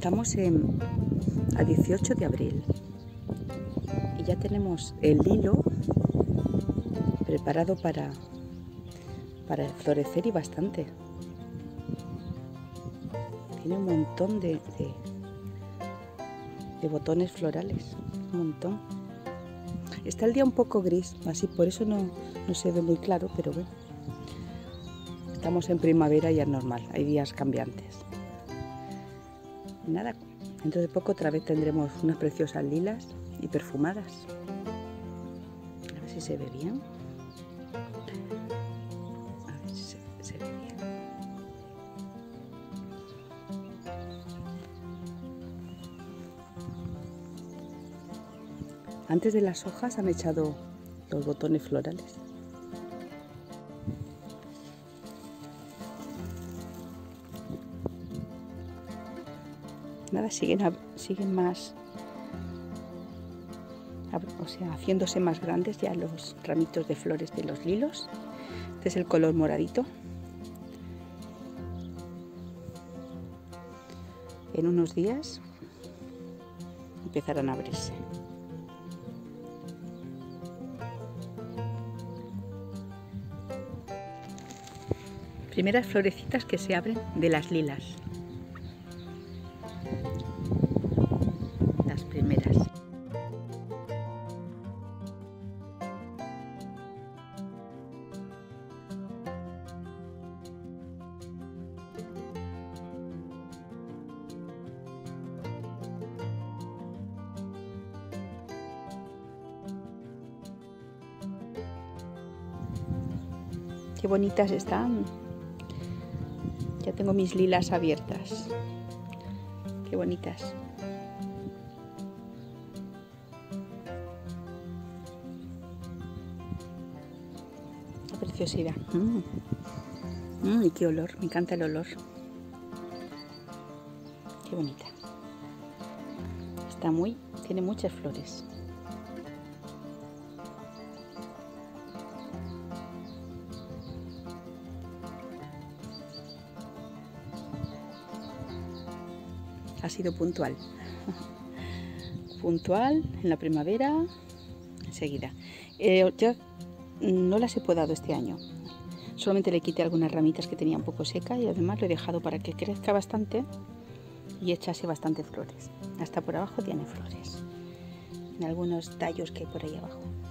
Estamos a 18 de abril y ya tenemos el lilo preparado para florecer, y bastante. Tiene un montón de botones florales, un montón. Está el día un poco gris, así por eso no se ve muy claro, pero bueno. Estamos en primavera y es normal, hay días cambiantes. Nada, dentro de poco otra vez tendremos unas preciosas lilas y perfumadas. A ver si se ve bien. A ver si se ve bien. Antes de las hojas han echado los botones florales. Nada, siguen más, o sea, haciéndose más grandes ya los ramitos de flores de los lilos. Este es el color moradito. En unos días empezarán a abrirse. Primeras florecitas que se abren de las lilas. Las primeras. Qué bonitas están. Ya tengo mis lilas abiertas. Qué bonitas. Qué preciosidad. Y qué olor. Me encanta el olor. Qué bonita. Tiene muchas flores. Ha sido puntual. Puntual en la primavera, enseguida. Ya no las he podado este año. Solamente le quité algunas ramitas que tenía un poco seca y además lo he dejado para que crezca bastante y echase bastante flores. Hasta por abajo tiene flores. En algunos tallos que hay por ahí abajo.